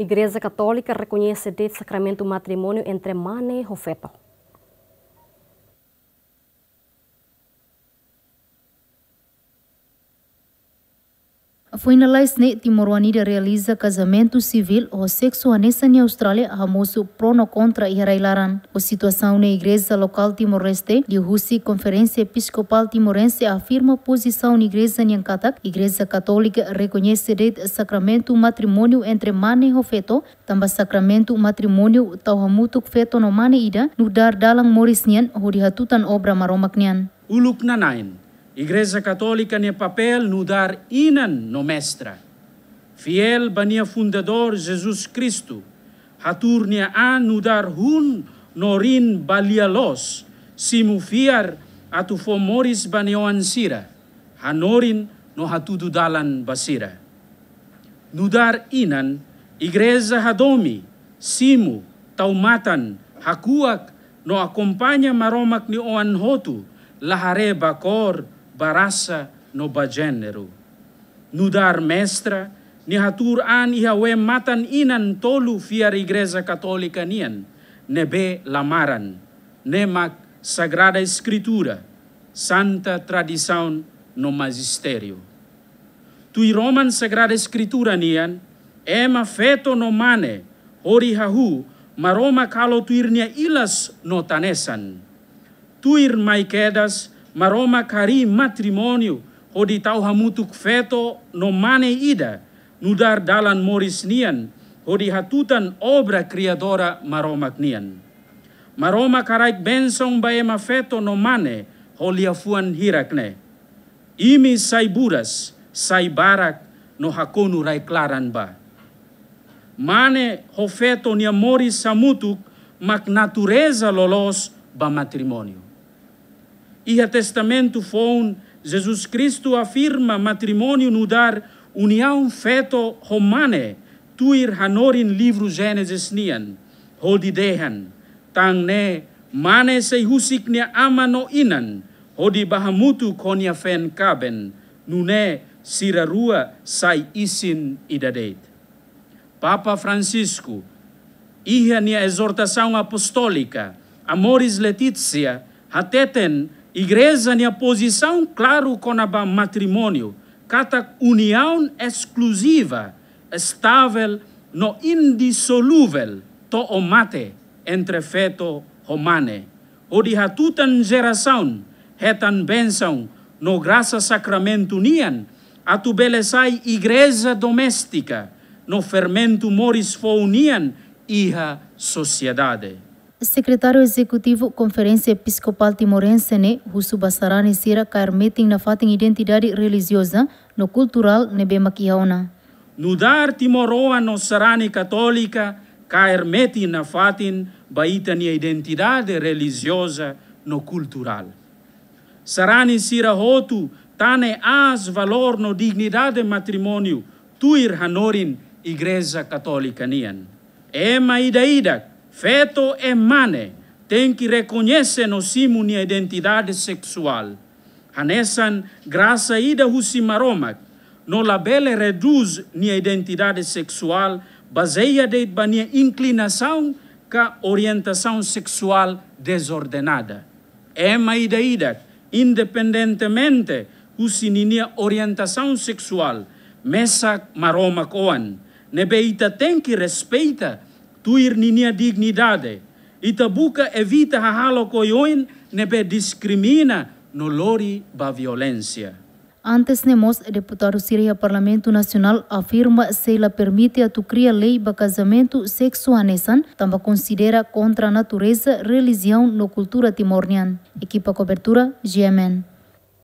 Igreja Katólika reconhece deit Sakramentu Matrimoniu entre mane e feto. Foi na lei Timor-Wanida realiza casamento civil ou sexo nessa na Austrália a moço prono contra e reilaran. A situação na igreja local timor-leste de Russi Conferência Episcopal Timorense afirma posição na igreja Nyankatak. Igreja Katólika reconhece deit Sakramentu Matrimoniu entre mane e feto. Também Sakramentu Matrimoniu tauhamutuk feto no mane ida no dar dalang morisnian ho dihatutan obra maromaknian. Uluk nanain. Igreja Katólika ne papel no dar inan no mestra. Fiel bania fundador Jesus Cristo. Hatur nia an no dar hun no rin balialos. Simu fiar atu fomoris banioan sira. Hanorin no hatudu dalan basira. No dar inan, igreja hadomi, simu, taumatan, hakuak no akompanya maromak ni oan hotu. Lahare bakor, barasa no bagênero. Nudar mestra, ni hatur an ihawe matan inan tolu fiar Igreja Katólika nian, nebe lamaran, nemak Sagrada Escritura, Santa Tradição no Magistério. Tui Roman Sagrada Escritura nian, ema feto no mane, hori hahu, maroma kalo tuirnia ilas no tanesan. Tuir mai quedas, maroma kari matrimônio, hodi tau hamutuk feto no mane ida, no dar dalan morisnian, hodi hatutan obra criadora maromak nian. Maroma karaik bensong baema feto no mane, holiafuan hirakne. Imi sai buras, sai barak, no hakonu rai klaran ba. Mane ho feto nia moris samutuk, mak natureza lolos ba matrimônio. Iha testamento fon, Jesus Cristo afirma matrimônio no dar união feto romane, tuir hanorin livro Gênesis nian, hodidehan, tang ne, mane sei husik nia ama no inan, hodi bahamutu konia fen kaben, nune sirarua sai isin idadeit. Papa Francisco, iha nia exortação apostólica, Amoris Laetitia, hateten igreja nia posição claro com a matrimônio, cata união exclusiva, estável, no indissolúvel, to o mate, entre feto romane. O de hatutan geração, hetan benção, no graça sacramento nian, atu belesai igreja doméstica, no fermento moris founian, iha sociedade. Secretário Executivo Conferência Episcopal Timorense ne Husu Basarani Sira cair meeting na fatin identidade religiosa no cultural nebe makiaona. No dar Timoroa no Sarani Católica cair meeting na fatin baita nia identidade religiosa no cultural. Sarani Sira hotu tane as valor no dignidade matrimônio tuir hanorin Igreja Katólika nian. Ema ida feto e mane tem que reconhecer no simo nia identidade sexual. Hanesan graça ida husimaromak no labele reduz nia identidade sexual baseia de nia inclinação ka orientação sexual desordenada. Ema ida independentemente husinia orientação sexual mesak maromak oan nebeita tem que respeita tuir ninia dignidade, ita buka evita hahalo koyoin nebe discrimina no lori ba violência. Antes nemos, deputado Síria Parlamento Nacional afirma se ela permite a tu cria lei ba casamento sexo anesan, também considera contra a natureza religião no cultura timornian. Equipa cobertura, GMN.